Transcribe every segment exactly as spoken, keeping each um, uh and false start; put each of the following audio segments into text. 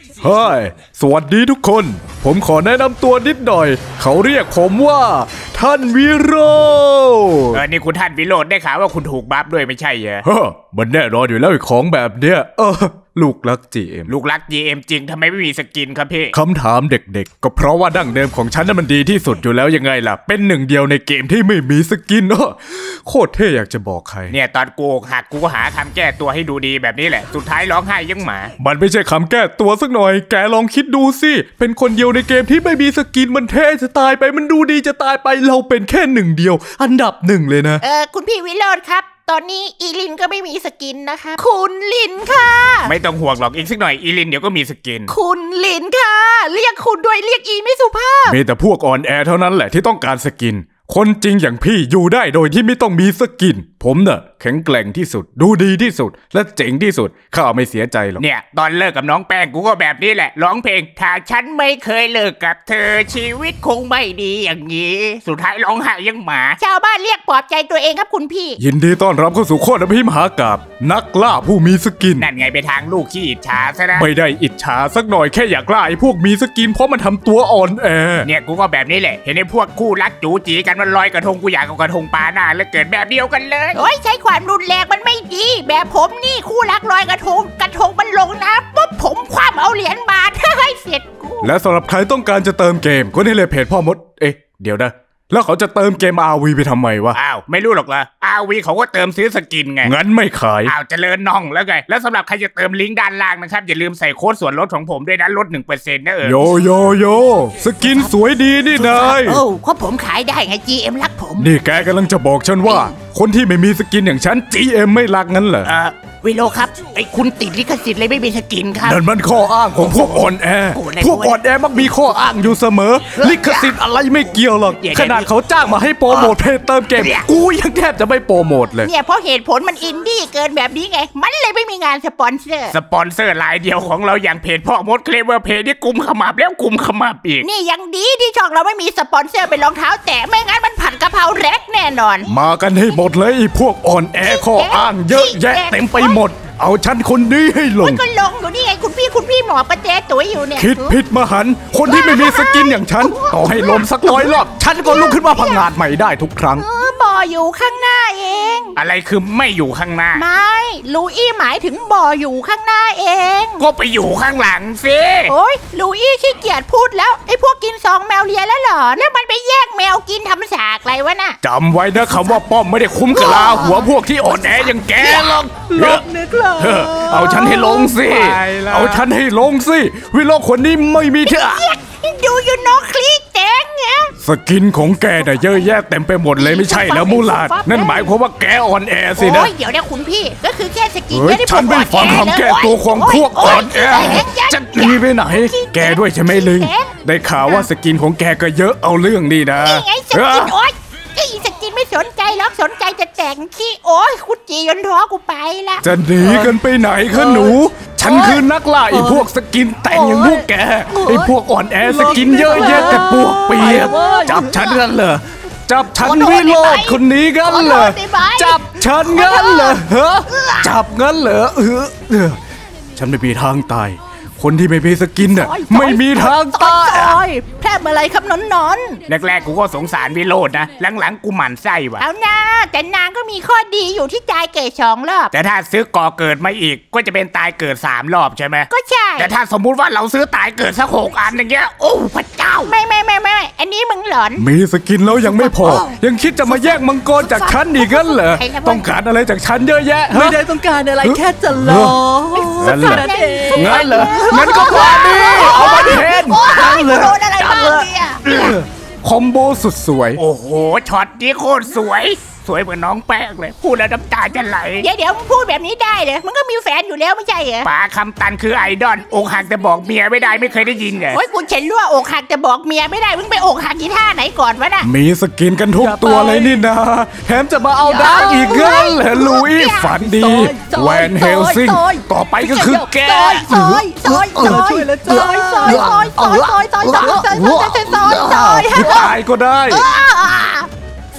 เฮ้ยสวัสดีทุกคนผมขอแนะนำตัวนิดหน่อยเขาเรียกผมว่าท่านวิโรจน์เออนี่คุณท่านวิโรจน์ได้ข่าวว่าคุณถูกบัฟด้วยไม่ใช่เหรอเฮ้อมันแน่นอนอยู่แล้วของแบบเนี้ยเออลูกรัก จี เอ็มลูกรัก จี เอ็ม จริงทำไมไม่มีสกินครับพี่คำถามเด็กๆก็เพราะว่าดั้งเดิมของฉันนั้นมันดีที่สุดอยู่แล้วยังไงล่ะเป็นหนึ่งเดียวในเกมที่ไม่มีสกินเออโคตรเท่อยากจะบอกใครเนี่ยตอนกูหักกูก็หาคำแก้ตัวให้ดูดีแบบนี้แหละสุดท้ายร้องไห้ยังหมามันไม่ใช่คำแก้ตัวสักหน่อยแกลองคิดดูสิเป็นคนเดียวในเกมที่ไม่มีสกินมันเท่จะตายไปมันดูดีจะตายไปเราเป็นแค่หนึ่งเดียวอันดับหนึ่งเลยนะเออคุณพี่วิโรจน์ครับตอนนี้อีลินก็ไม่มีสกินนะคะคุณลินค่ะไม่ต้องห่วงหรอกอีกสักหน่อยอีลินเดี๋ยวก็มีสกินคุณลินค่ะเรียกคุณด้วยเรียกอีไม่สุภาพมีแต่พวกอ่อนแอเท่านั้นแหละที่ต้องการสกินคนจริงอย่างพี่อยู่ได้โดยที่ไม่ต้องมีสกินผมเน่ะแข็งแกร่งที่สุดดูดีที่สุดและเจ๋งที่สุดข้าไม่เสียใจหรอกเนี่ยตอนเลิกกับน้องแป้งกูก็แบบนี้แหละร้องเพลงถ้าฉันไม่เคยเลิกกับเธอชีวิตคงไม่ดีอย่างนี้สุดท้ายร้องไห้ยังหมาชาวบ้านเรียกปลอบใจตัวเองครับคุณพี่ยินดีต้อนรับเข้าสู่โคตรพิมหากาพย์นักล่าผู้มีสกินนั่นไงไปทางลูกขี้อิจฉาซะนะไม่ได้อิจฉาสักหน่อยแค่อยากล่าไอ้พวกมีสกินเพราะมันทำตัวอ่อนแอเนี่ยกูก็แบบนี้แหละเห็นไอ้พวกคู่รักจู๋จีกันมันลอยกระทงกูอยากเอากระทงปาหน้าแล้วเกิดแบบเดียวกันเลยโอ้ยใช้ความรุนแรงมันไม่ดีแบบผมนี่คู่รักลอยกระทงกระทงมันลงน้ำปุ๊บผมคว่ำเอาเหรียญบาทให้เสร็จกูและสำหรับใครต้องการจะเติมเกมก็นี่เลยเพจพ่อมดเอ๊ะเดี๋ยวนะแล้วเขาจะเติมเกม อาร์ วี ไปทำไมวะอ้าวไม่รู้หรอกเหรอ อาร์ วี เขาก็เติมซื้อสกินไงงั้นไม่ขายอ้าวเจริญน้องแล้วไงแล้วสำหรับใครจะเติมลิงก์ด้านล่างนะครับอย่าลืมใส่โค้ดส่วนลดของผมด้วยนะลด หนึ่งเปอร์เซ็นต์ นะเออโยโยโยสกินสวยดีนี่นายโอ้เพราะผมขายได้ไง จี เอ็ม รักผมนี่แกกำลังจะบอกฉันว่าคนที่ไม่มีสกินอย่างฉัน จี เอ็ม ไม่รักงั้นเหรอเออวิโรครับไอ้คุณติดลิขสิทธิ์เลยไม่มีสกินครับนั่นมันข้ออ้างของพวกอ่อนแอพวกอ่อนแอมักมีข้ออ้างอยู่เสมอลิขสิทธิ์อะไรไม่เกี่ยวหรอกขนาดเขาจ้างมาให้โปรโมทเพจเติมเกมกูยังแทบจะไม่โปรโมทเลยเนี่ยเพราะเหตุผลมันอินดี้เกินแบบนี้ไงมันเลยไม่มีงานสปอนเซอร์สปอนเซอร์รายเดียวของเราอย่างเพจพ่อมดเคลเวอร์เพจนี่กุมขมับแล้วกุมขมับอีกนี่ยังดีที่ช่องเราไม่มีสปอนเซอร์เป็นรองเท้าแตะไม่งั้นมันผัดกะเพราแร็กแน่นอนมากันให้หมดเลยพวกอ่อนแอข้ออ้างเยอะแยะเต็มไปหมดเอาฉันคนนี้ให้ลงก็ลงอยู่นี่ไงคุณพี่คุณพี่หมอประเจตุ๋ยอยู่เนี่ยคิดผิดมหันคนที่ไม่มีสกินอย่างฉันต่อให้ล้มสักร้อยรอบฉันก็ลุกขึ้นมาพังงาดใหม่ได้ทุกครั้งเออบ่ออยู่ข้างหน้าเองอะไรคือไม่อยู่ข้างหน้าไม่ลูอี้หมายถึงบ่ออยู่ข้างหน้าเองก็ไปอยู่ข้างหลังสิโอ้ยลูอี้ขี้เกียจพูดแล้วไอ้พวกกินซองแมวเลียแล้วเหรอแล้วมันไปแยกแมวกินทำฉากอะไรวะน่ะจำไว้นะคำว่าป้อมไม่ได้คุ้มกะลาหัวพวกที่อ่อนแออย่างแกหรอกลบนึกเลยเอาฉันให้ลงสิเอาฉันให้ลงสิวิโรจน์คนนี้ไม่มีเธอดูยูโนคลีแจงไงสกินของแกน่ะเยอะแยะเต็มไปหมดเลยไม่ใช่แล้วมูลาดนั่นหมายความว่าแกอ่อนแอสินะโอ้ยเดี๋ยวนะคุณพี่ก็คือแค่สกินไม่ได้ฉันไม่ฟังคำแก้ตัวของพวกอ่อนแอจะหนีไปไหนแกด้วยใช่ไหมลิงได้ข่าวว่าสกินของแกก็เยอะเอาเรื่องนี่นะนี่ไงสกินโอ๊ยไอ้สกินไม่สนใจแล้วสนใจจะแต่งขี้โอ๊ยคุณจียนท้อกูไปละจะหนีกันไปไหนคะหนูฉันคือนักล่าไอ้พวกสกินแต่งอย่างพวกแกไอ้พวกอ่อนแอสกินเยอะแยะแต่พวกเปียกจับฉันกันเหรอจับฉันวิโรจน์คนนี้กันเหรอจับฉันกันเหรอเฮ้จับกันเหรอเออฉันไม่มีทางตายคนที่ไม่มีสกินน่ะไม่มีทางตายแพร่อะไรครับนอนนอนแรกๆกูก็สงสารวิโรจน์นะหลังๆกูหมั่นไส้ว่ะเอาหน้าแต่นางก็มีข้อดีอยู่ที่ตายเกิดสองรอบแต่ถ้าซื้อก่อเกิดมาอีกก็จะเป็นตายเกิดสามรอบใช่ไหมก็ใช่แต่ถ้าสมมุติว่าเราซื้อตายเกิดสักหกอันอย่างเงี้ยโอ้พระเจ้าไม่ไม่ไม่ไม่อันนี้มึงหลอนมีสกินแล้วยังไม่พอยังคิดจะมาแย่งมังกรจากฉันอีกกันเหรอต้องการอะไรจากฉันเยอะแยะไม่ได้ต้องการอะไรแค่จะรองั้นเหรองั้นเหรองั้นก็พอดีเอามาเทนจังเลยจังเลยคอมโบสุดสวยโอ้โหช็อตนี้โคตรสวยสวยเหมือนน้องแป้งเลยพูดแล้วน้ำตาจะไหลเดี๋ยวเดี๋ยวมึงพูดแบบนี้ได้เลยมึงก็มีแฟนอยู่แล้วไม่ใช่เหรอป๋าคำตันคือไอดอลอกหักแต่บอกเมียไม่ได้ไม่เคยได้ยินไงโอ้ยกูเห็นว่าอกหักแต่บอกเมียไม่ได้มึงไปอกหักกี่ท่าไหนก่อนวะน่ะมีสกินกันทุกตัวเลยนี่นะแถมจะมาเอาดาร์กอีกเกินเหรอลุยฝันดีแวนเฮลซิงต่อไปก็คือแกซอยซอยซอยช่วยแล้วซอยซอยซอยซอยซอยซอยซอยซอยซอยซอยตายก็ได้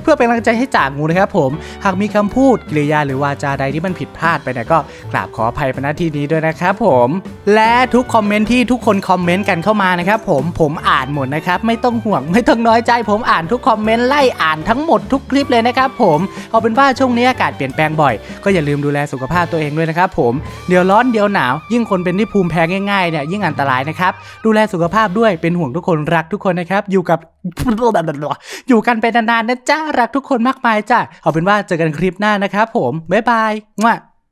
เพื่อเป็นกำลังใจให้จ่างูนะครับผมหากมีคำพูดกิริยาหรือวาจาใดที่มันผิดพลาดไปเนี่ยก็กราบขออภัยณที่นี้ด้วยนะครับผมและทุกคอมเมนต์ที่ทุกคนคอมเมนต์กันเข้ามานะครับผมผมอ่านหมดนะครับไม่ต้องห่วงไม่ต้องน้อยใจผมอ่านทุกคอมเมนต์ไล่อ่านทั้งหมดทุกคลิปเลยนะครับผมเอาเป็นว่าช่วงนี้อากาศเปลี่ยนแปลงบ่อยก็อย่าลืมดูแลสุขภาพตัวเองด้วยนะครับผมเดี๋ยวร้อนเดี๋ยวหนาวยิ่งคนเป็นที่ภูมิแพ้ง่ายๆเนี่ยยิ่งอันตรายนะครับดูแลสุขภาพด้วยเป็นห่วงทุกคนรักทุกคนนะครับอยู่กับ อยู่กันไปนานๆนะจ้ารักทุกคนมากมายจ้าเอาเป็นว่าเจอกันคลิปหน้านะครับผมบ๊ายบาย